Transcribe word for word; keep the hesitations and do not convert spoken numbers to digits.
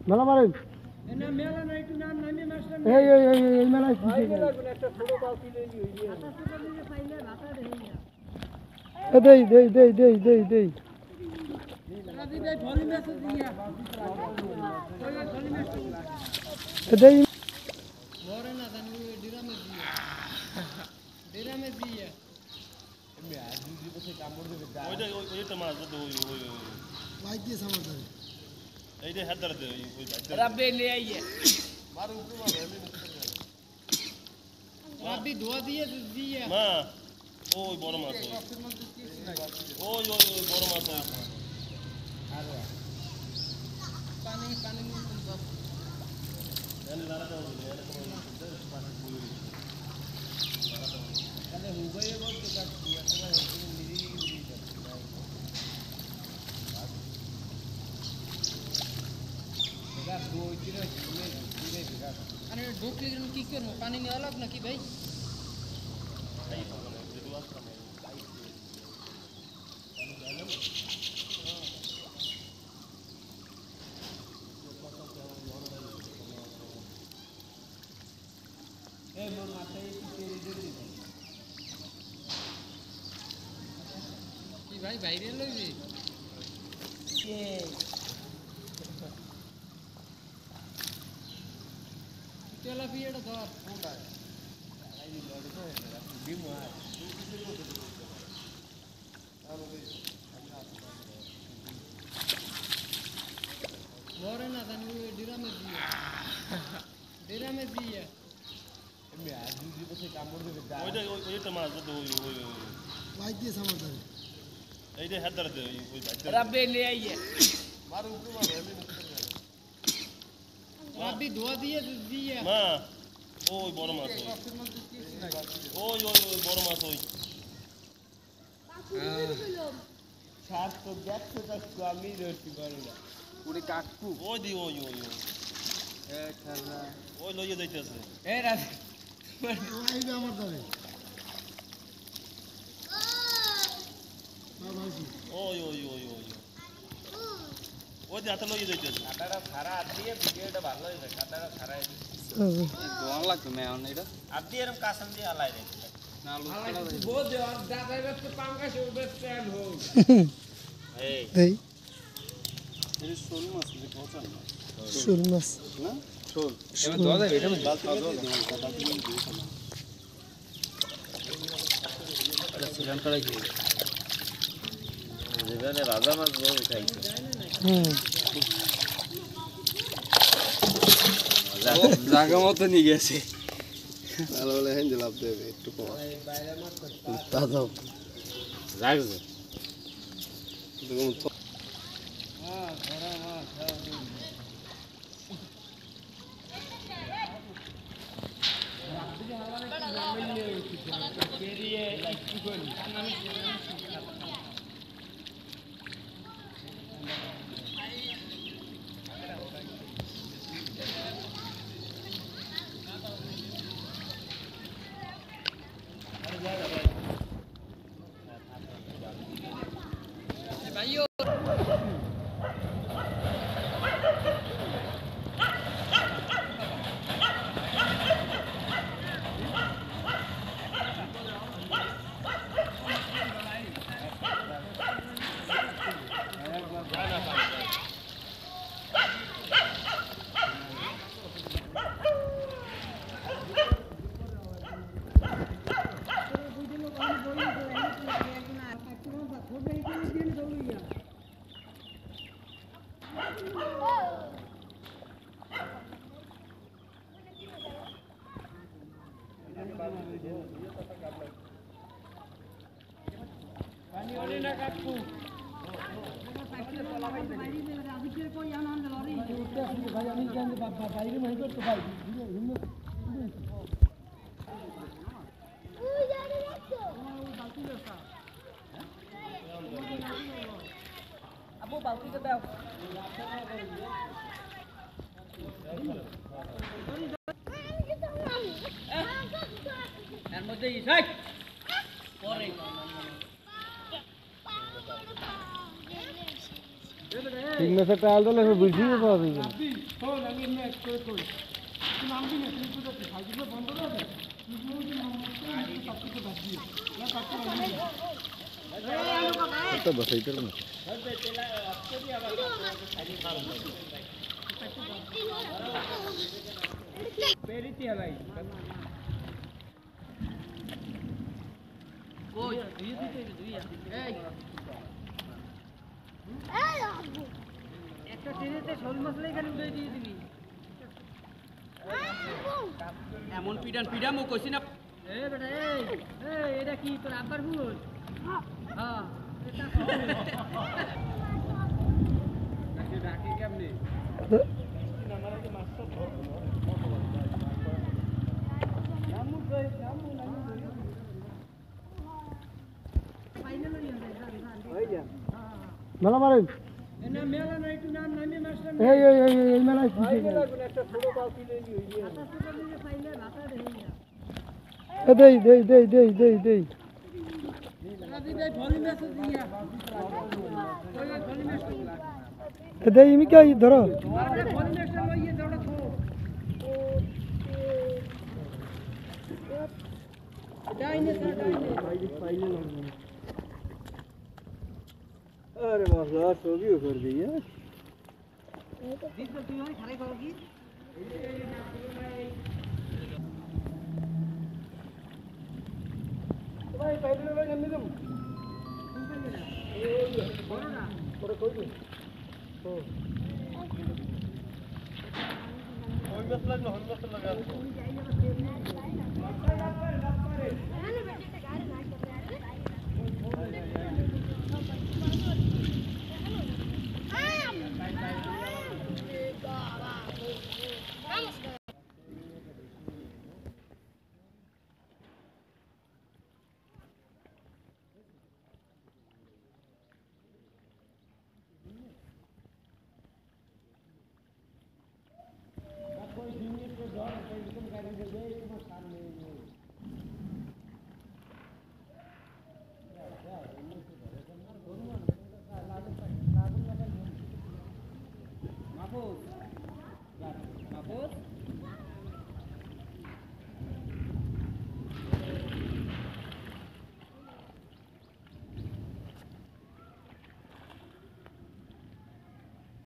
মেলা মারেন না মেলা না একটু নাম নামে মাছটা এই এই এই এই মেলা ভাই লাগবে একটা ছোট বালতি লই হইছে আটা ছোট নিয়ে পাইলে ভাতা দেই না এ দেই দেই দেই দেই দেই দেই রাজি ভাই ভলি ম্যাচ দিয়া ওই ভলি ম্যাচ এ দেই মরে না জানি ওই ডিরামে দিয়া ডিরামে দিয়া এমনি আর দুই বছর কামড় দেবে ওইটা ওইটা মাছ তো ওই ওই ভাই দিয়ে সামাল ধরে এইটা হাত ধরে ওই ওই রাব্বে লে আইয়ে মারু উপরে মারো রাব্বি ধোয়া দিয়ে দিয়া মা ওই বড় মাছ ওই ওই ওই বড় মাছ পানি পানি মতন বাপ জানি লারা দাও এটা কোন পানি পুরো তাহলে হুগাইয়ে বলতে কাটছি একটা নিরি নিরি যাচ্ছে এটা দুই কিলো কিলো কিলো বিঘা আরে ঢোকলে কি করব পানি নেওয়া লাগ নাকি ভাই এই মোর মাথায় কি তেল দিয়ে দিই কি ভাই বাইরে লইবি কে তেলাপিয়াটা ধর কোনটা আই লড়ে তো ডিম আর মরে না জানি ওই ডিরামে দিয়া ডিরামে দিয়া এমনি আর দুই বছর কামড় দেবে ওইটা ওইটা মাছ তো ওই ওই ভাই দিয়ে সামাল ধরে এইটা হাত ধরে ওই ওই রাব্বে লে আইয়ে মারু উপরে মারো রাব্বি ধোয়া দিয়ে দিয়া মা ওই বড় মাছ ওই ওই ওই বড় মাছ ওই সাত তো দেখছো তো আমি ধরতে পারি না পুরি কাকু ওই দি ওই ওই ওই এ খালা ওই লইয়ে যাইতেছে এ রাব্বি আইবে আমার ধরে ওই ওই ওই ওই ওই যে হাতে লইয়ে যাইতেছে কাটাটা সারা হাত দিয়ে ভিডিওটা ভালো হয়েছে কাটাটা সারা দোয়ান লাগতো না এখন এটা হাত দিয়ে এরকম কাঁচান দিয়ে আলাই রে না লুচটা বহুত দেওয়ার দাদা ব্যস্ত পাঙ্গাস ব্যস্ত এল হোক এই দেই এই শোল মাছ যে পছন্দ না শোল মাছ না শোল এবার দোয়া দেবে এটা বালতি বালতি দিয়ে এটা শ্রীলঙ্কা রাখি যেখানে রাজা মাছ বহু খাইছে হুম জায়গা মতো নিয়ে গেছে ভালো ভালো হ্যান্ডেল লাভ দেবে একটু কম তা দাও রাখবে দেখুন ভাইও পানি ওরে না কাকু ভাই আমি জানি বাবা বাইরে মনে করতে ভাই আপু বালতিতে দাও এর মধ্যে ইসাই পরে ঠিক মেসে টাল দিলে বুঝিয়ে পাওয়া যাবে না শোন আমি নেক্সট করে কই তুই নামবি না তুই তো যাচ্ছিস সাইকেল বন্ধ করে দে তুই যদি নাম সব কিছু বাদ দিয়ে না কাটতে পারবি একটা বসাইতে না पेरिती है भाई ओए दुई दुई दुई এই একটা ট্রেনেতে শোল মশলা এখানে উড়ে দিয়ে দিবি এমন পিডান পিডাম ও কইছি না এ বেটা এই এই এটা কি তোর আব্বার ভুল হ্যাঁ এটা নাকি ডাকি কেমনে মেলা মারেন এনা মেলা নাই টু নাম নামে মাস্টার এই এই এই এই মেলা কি একটা ছোট বালতি লই লই আটা ছোট নিয়ে ফাইলে ভাতা দেই এ দেই দেই দেই দেই দেই দেই রাজি ভাই ভলি মেসেজ দিয়া ওই ভলি মেসেজ এ দেই ইমি কে ধরো আরে ভলি মেসেজ লইয়ে দৌড়া থো ডাইনে স্যার ডাইনে अरे बाबा ছবিও कर दी है দিস তুই ওই খারে করো কি ভাই পাইলে ভাই এমনি দাম বড় না পরে কই দিই ও ওই মাছ লাগলো ওই মাছ লাগা